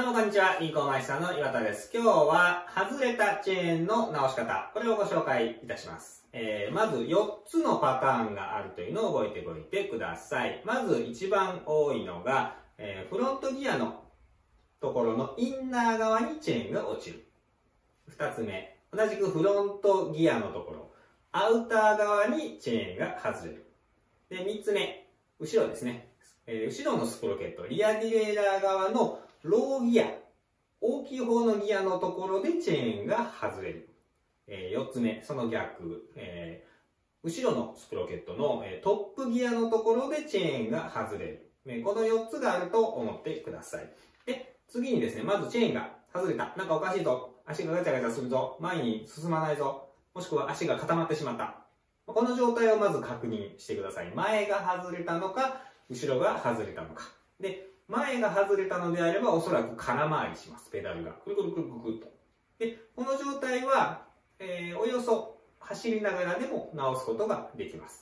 どうもこんにちは、e コマースさんの岩田です。今日は外れたチェーンの直し方、これをご紹介いたします。まず4つのパターンがあるというのを覚えておいてください。まず一番多いのが、フロントギアのところのインナー側にチェーンが落ちる。2つ目、同じくフロントギアのところ、アウター側にチェーンが外れる。で、3つ目、後ろですね。後ろのスプロケット、リアディレイラー側のローギア、大きい方のギアのところでチェーンが外れる。4つ目、その逆、後ろのスプロケットのトップギアのところでチェーンが外れる。この4つがあると思ってください。で、次にですね、まずチェーンが外れた。なんかおかしいぞ。足がガチャガチャするぞ。前に進まないぞ。もしくは足が固まってしまった。この状態をまず確認してください。前が外れたのか、後ろが外れたのか。で、前が外れたのであれば、おそらく空回りします。ペダルが。くるくるくるくると。で、この状態は、およそ走りながらでも直すことができます。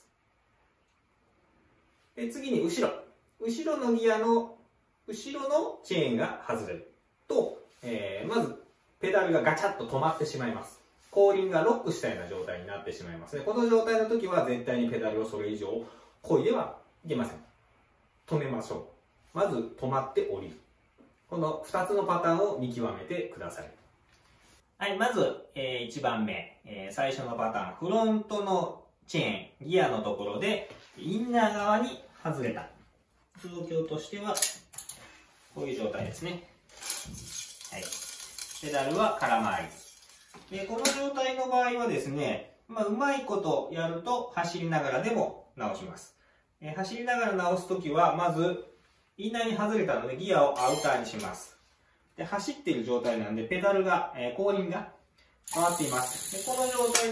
で、次に後ろ。後ろのギアの、後ろのチェーンが外れると、まず、ペダルがガチャッと止まってしまいます。後輪がロックしたような状態になってしまいますね。この状態の時は絶対にペダルをそれ以上漕いではいけません。止めましょう。まず止まって降りる。この2つのパターンを見極めてください。はい、まず、1番目、最初のパターン、フロントのチェーン、ギアのところでインナー側に外れた。状況としては、こういう状態ですね。はい。ペダルは空回り。で、この状態の場合はですね、うまいことやると走りながらでも直します。走りながら直すときは、まず、インナーに外れたのでギアをアウターにします。で、走っている状態なんで、ペダルが、後輪が回っています。で、この状態で、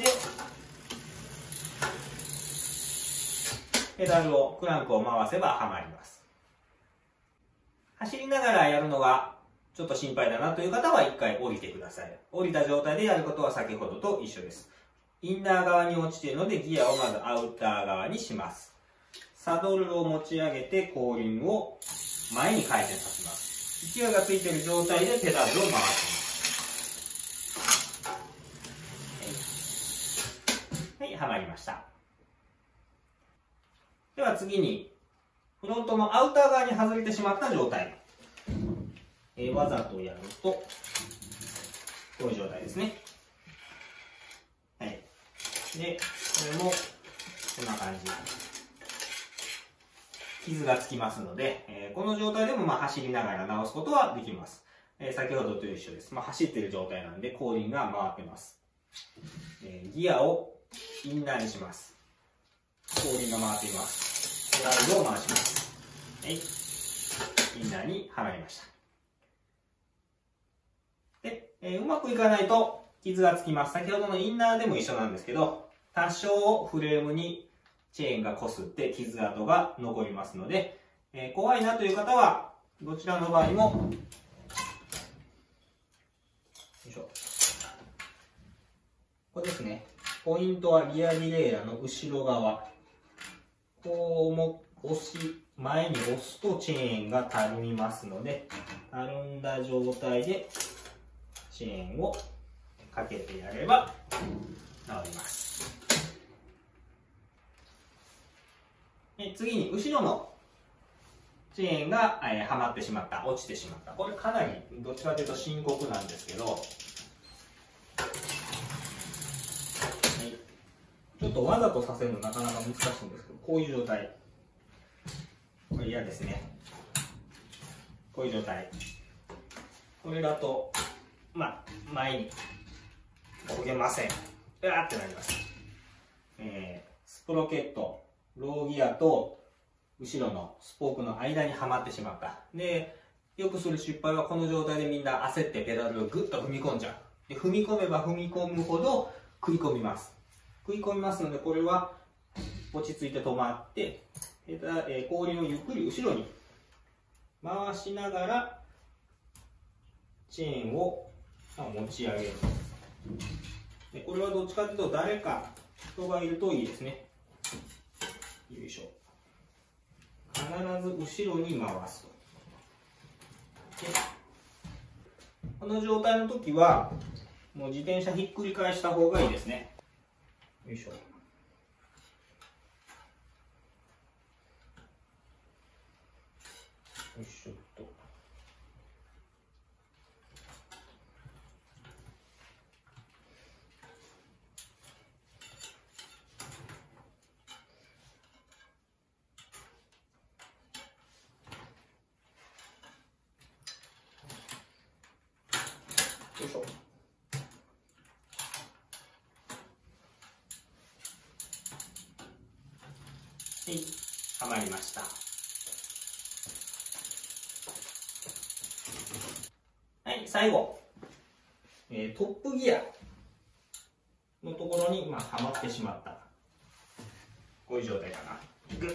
ペダルを、クランクを回せばはまります。走りながらやるのがちょっと心配だなという方は一回降りてください。降りた状態でやることは先ほどと一緒です。インナー側に落ちているのでギアをまずアウター側にします。サドルを持ち上げて後輪を前に回転させます。勢いがついている状態でペダルを回します。はい、はまりました。では次に、フロントのアウター側に外れてしまった状態。わざとやると、こういう状態ですね。はい。で、これも、こんな感じ。傷がつきますので、この状態でも走りながら直すことはできます。先ほどと一緒です。走っている状態なんで後輪が回ってます。ギアをインナーにします。後輪が回っています。ペダルを回します。はい。インナーにはまりました。で、うまくいかないと傷がつきます。先ほどのインナーでも一緒なんですけど、多少フレームにチェーンがこすって傷跡が残りますので、怖いなという方は、どちらの場合も、よいしょ。これですね。ポイントはリアディレイラーの後ろ側。こうも前に押すとチェーンがたるみますので、たるんだ状態でチェーンをかけてやれば治ります。次に後ろのチェーンがはまってしまった、落ちてしまった。これかなりどっちかというと深刻なんですけど、はい、ちょっとわざとさせるのなかなか難しいんですけど、こういう状態。これ嫌ですね。こういう状態。これだと、前にこげません。うわーってなります。スプロケット。ローギアと後ろのスポークの間にはまってしまった。で、よくする失敗はこの状態でみんな焦ってペダルをグッと踏み込んじゃう。で、踏み込めば踏み込むほど食い込みます。食い込みますので、これは落ち着いて止まって、後輪をゆっくり後ろに回しながらチェーンを持ち上げる。で、これはどっちかというと誰か人がいるといいですね。よいしょ。必ず後ろに回すと。で、 この状態の時は、もう自転車ひっくり返した方がいいですね。よいしょ。よいしょっと。よいしょ。はい、はまりました。はい、最後、トップギアのところに、はまってしまった。こういう状態かな。グッ。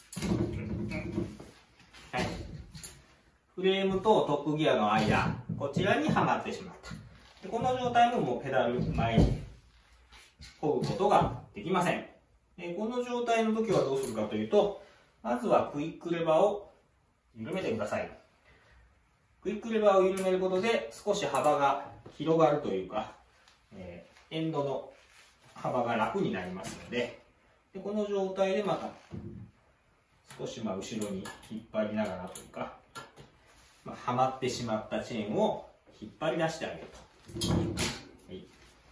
はい。フレームとトップギアの間、こちらにはまってしまった。でこの状態ももうペダル前に漕ぐことができません。この状態の時はどうするかというと、まずはクイックレバーを緩めてください。クイックレバーを緩めることで少し幅が広がるというか、エンドの幅が楽になりますので、この状態でまた少し後ろに引っ張りながらというか、はまってしまったチェーンを引っ張り出してあげると。はい、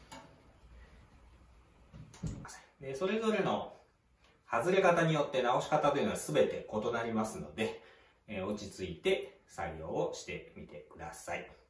でそれぞれの外れ方によって直し方というのは全て異なりますので、落ち着いて作業をしてみてください。